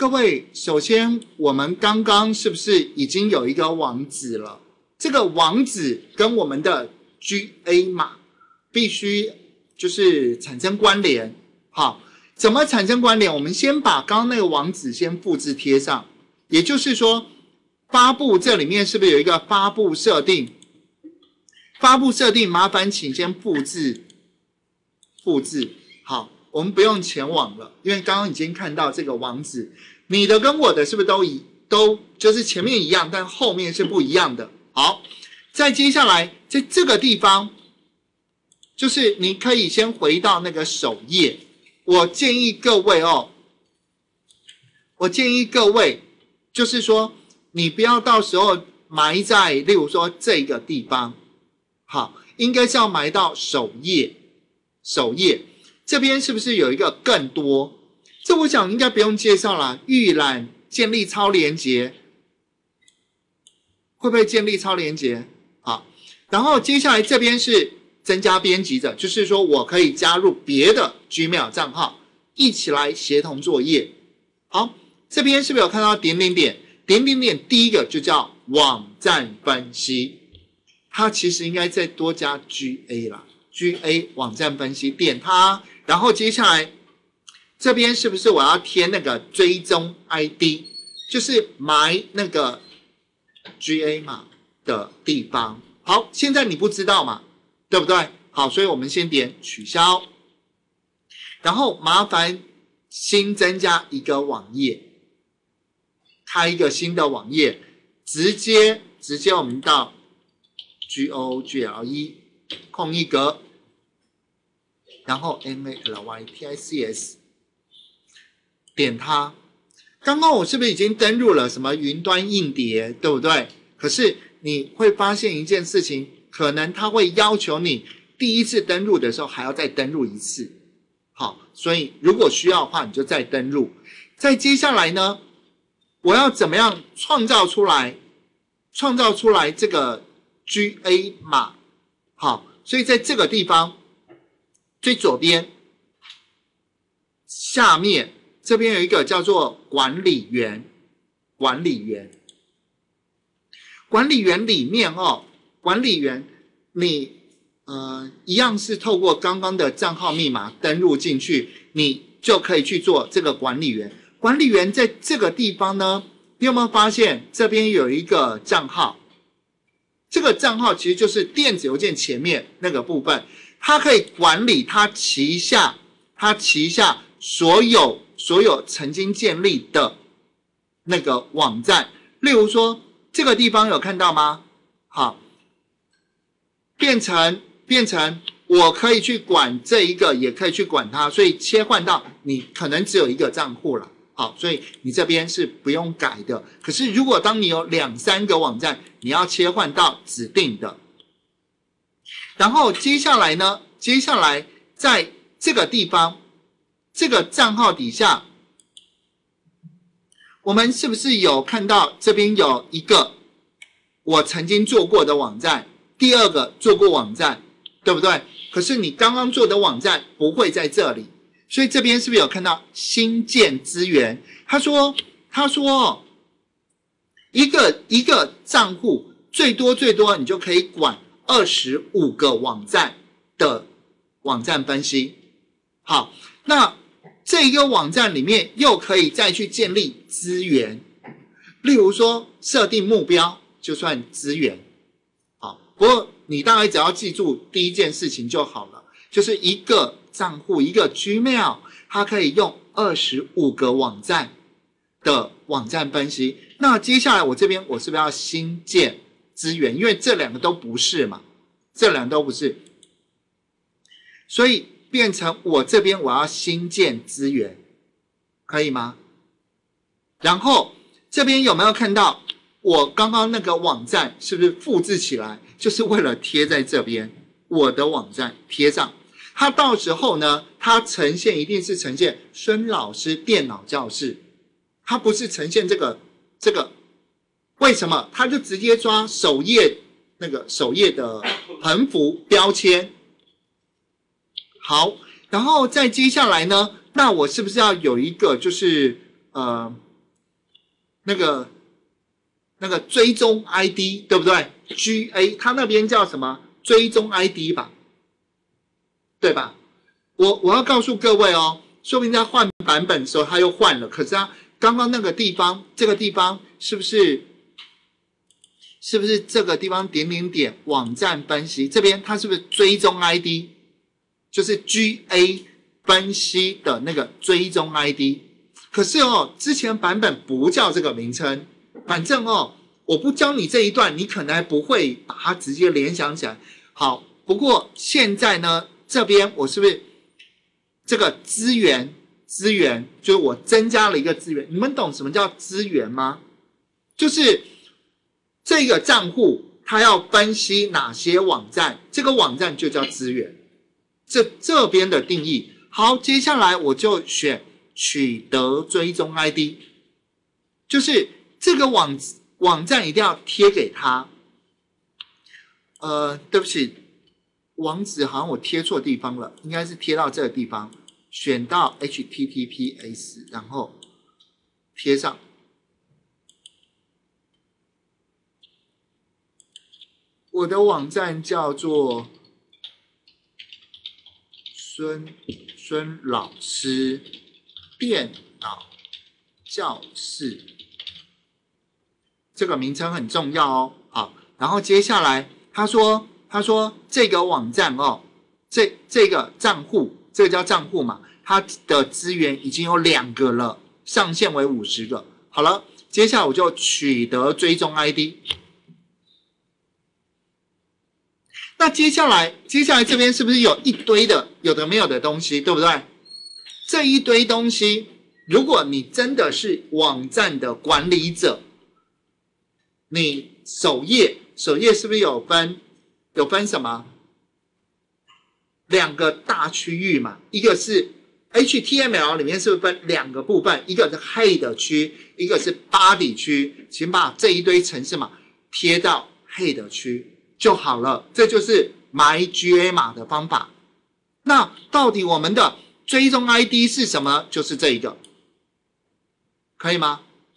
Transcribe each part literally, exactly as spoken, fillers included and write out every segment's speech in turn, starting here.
各位，首先我们刚刚是不是已经有一个网址了？这个网址跟我们的 G A 码必须就是产生关联。好，怎么产生关联？我们先把刚刚那个网址先复制贴上，也就是说，发布这里面是不是有一个发布设定？发布设定，麻烦请先复制，复制。好，我们不用前往了，因为刚刚已经看到这个网址。你的跟我的是不是都一都就是前面一样，但后面是不一样的？好，再接下来在这个地方，就是你可以先回到那个首页。我建议各位哦，我建议各位就是说，你不要到时候埋在，例如说这个地方，好，应该是要埋到首页，首页这边是不是有一个更多？这我想应该不用介绍啦，预览建立超连结，会不会建立超连结？好，然后接下来这边是增加编辑者，就是说我可以加入别的 Gmail 账号，一起来协同作业。好，这边是不是有看到点点点？点点点第一个就叫网站分析，它其实应该再多加 G A 啦 ，G A 网站分析，点它，然后接下来。这边是不是我要贴那个追踪 I D， 就是埋那个 G A 码的地方？好，现在你不知道嘛，对不对？好，所以我们先点取消，然后麻烦新增加一个网页，开一个新的网页，直接直接我们到 G O G L E 空一格，然后 M A L Y T I C S。点它，刚刚我是不是已经登入了什么云端硬碟，对不对？可是你会发现一件事情，可能它会要求你第一次登入的时候还要再登入一次。好，所以如果需要的话，你就再登入。再接下来呢，我要怎么样创造出来，创造出来这个 G A 码？好，所以在这个地方最左边下面。这边有一个叫做管理员，管理员，管理员里面哦，管理员你呃一样是透过刚刚的账号密码登录进去，你就可以去做这个管理员。管理员在这个地方呢，你有没有发现这边有一个账号？这个账号其实就是电子邮件前面那个部分，它可以管理它旗下，它旗下所有。所有曾经建立的那个网站，例如说这个地方有看到吗？好，变成变成我可以去管这一个，也可以去管它，所以切换到你可能只有一个账户了。好，所以你这边是不用改的。可是如果当你有两三个网站，你要切换到指定的。然后接下来呢？接下来在这个地方。这个账号底下，我们是不是有看到这边有一个我曾经做过的网站，第二个做过网站，对不对？可是你刚刚做的网站不会在这里，所以这边是不是有看到新建资源？他说，他说，一个一个账户最多最多你就可以管二十五个网站的网站分析。好，那这一个网站里面又可以再去建立资源，例如说设定目标就算资源。好，不过你大概只要记住第一件事情就好了，就是一个账户一个 Gmail， 它可以用二十五个网站的网站分析。那接下来我这边我是不是要新建资源？因为这两个都不是嘛，这两个都不是，所以变成我这边我要新建资源，可以吗？然后这边有没有看到我刚刚那个网站是不是复制起来，就是为了贴在这边，我的网站贴上，它到时候呢，它呈现一定是呈现孙老师电脑教室，它不是呈现这个这个，为什么？它就直接抓首页那个首页的横幅标签。好，然后再接下来呢，那我是不是要有一个就是呃那个那个追踪 I D 对不对 ？G A 它那边叫什么？追踪 I D 吧，对吧？我我要告诉各位哦，说不定在换版本的时候它又换了，可是它刚刚那个地方，这个地方是不是是不是这个地方点点点网站分析这边它是不是追踪 I D？ 就是 G A 分析的那个追踪 I D。可是哦，之前版本不叫这个名称，反正哦，我不教你这一段，你可能还不会把它直接联想起来。好，不过现在呢，这边我是不是这个资源资源，就是我增加了一个资源，你们懂什么叫资源吗？就是这个账户它要分析哪些网站，这个网站就叫资源。这这边的定义。好，接下来我就选取得追踪 I D， 就是这个网网站一定要贴给他。呃，对不起，网址好像我贴错地方了，应该是贴到这个地方，选到 H T T P S， 然后贴上。我的网站叫做孙孙老师电脑教室，这个名称很重要哦。好，然后接下来他说，他说这个网站哦，这这个账户，这个叫账户嘛，它的资源已经有两个了，上限为五十个。好了，接下来我就取得追踪 I D。那接下来，接下来这边是不是有一堆的有的没有的东西，对不对？这一堆东西，如果你真的是网站的管理者，你首页首页是不是有分有分什么？两个大区域嘛，一个是 H T M L 里面是不是分两个部分？一个是 head 区，一个是 body 区，请把这一堆程式码贴到 head 区。就好了，这就是埋 G A 码的方法。那到底我们的追踪 I D 是什么？就是这一个，可以吗？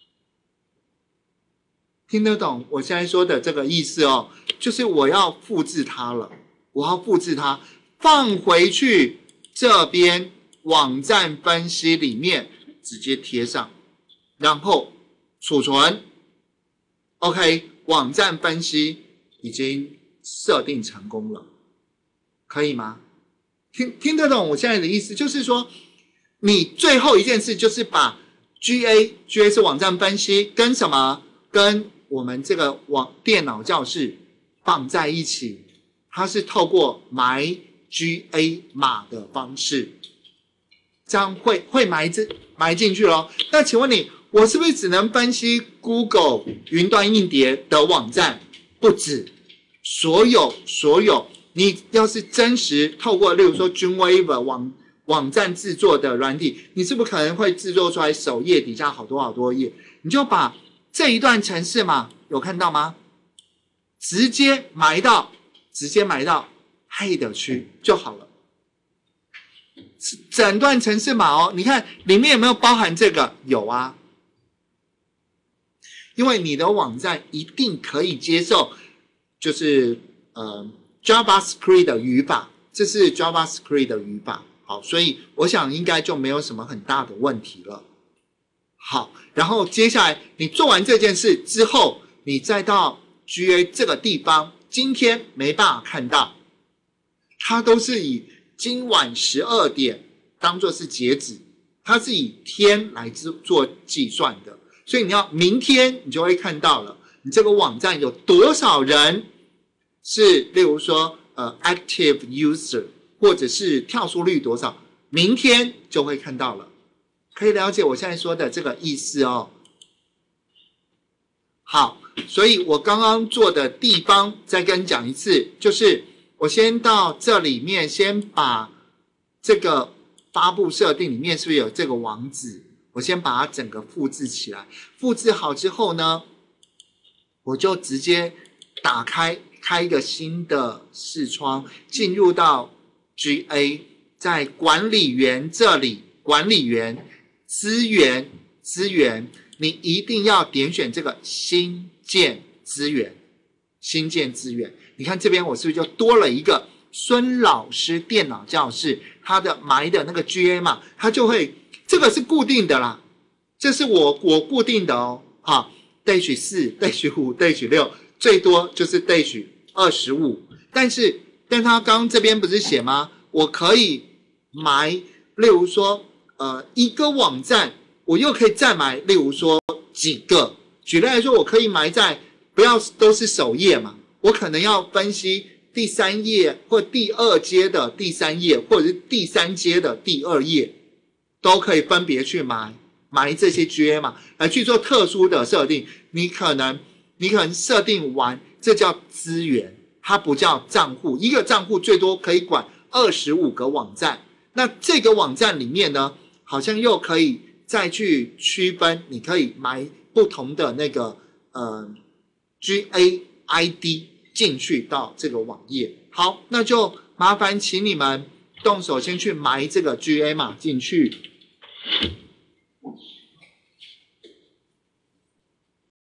听得懂我现在说的这个意思哦？就是我要复制它了，我要复制它，放回去这边网站分析里面直接贴上，然后储存。OK， 网站分析已经设定成功了，可以吗？听听得懂我现在的意思？就是说，你最后一件事就是把 G A G A 是网站分析跟什么？跟我们这个网电脑教室放在一起，它是透过埋 G A 码的方式，这样会会埋进埋进去咯。那请问你，我是不是只能分析 Google 云端硬碟的网站？不止，所有所有，你要是真实透过，例如说 Dreamweaver 网网站制作的软体，你是不是可能会制作出来首页底下好多好多页？你就把这一段程式码有看到吗？直接埋到直接埋到 head 区就好了。整段程式码哦，你看里面有没有包含这个？有啊。因为你的网站一定可以接受，就是呃 JavaScript 的语法，这是 JavaScript 的语法。好，所以我想应该就没有什么很大的问题了。好，然后接下来你做完这件事之后，你再到 G A 这个地方，今天没办法看到，它都是以今晚十二点当作是截止，它是以天来做计算的。所以你要明天你就会看到了，你这个网站有多少人是，例如说呃 active user， 或者是跳出率多少，明天就会看到了。可以了解我现在说的这个意思哦。好，所以我刚刚做的地方再跟你讲一次，就是我先到这里面，先把这个发布设定里面是不是有这个网址？我先把它整个复制起来，复制好之后呢，我就直接打开，开一个新的视窗，进入到 G A， 在管理员这里，管理员资源资源你一定要点选这个新建资源，新建资源。你看这边我是不是就多了一个孙老师电脑教室，它的埋的那个 G A 嘛，它就会，这个是固定的啦，这是我我固定的哦，好 dash 四 dash 五 dash 六，最多就是 dash 二十五，但是但他刚刚这边不是写吗？我可以埋，例如说呃一个网站，我又可以再埋，例如说几个，举例来说，我可以埋在不要都是首页嘛，我可能要分析第三页或第二阶的第三页，或者是第三阶的第二页，都可以分别去埋埋这些 G A 嘛，来去做特殊的设定。你可能你可能设定完，这叫资源，它不叫账户。一个账户最多可以管二十五个网站，那这个网站里面呢，好像又可以再去区分，你可以埋不同的那个呃 G A I D 进去到这个网页。好，那就麻烦请你们动手先去埋这个 G A 码进去。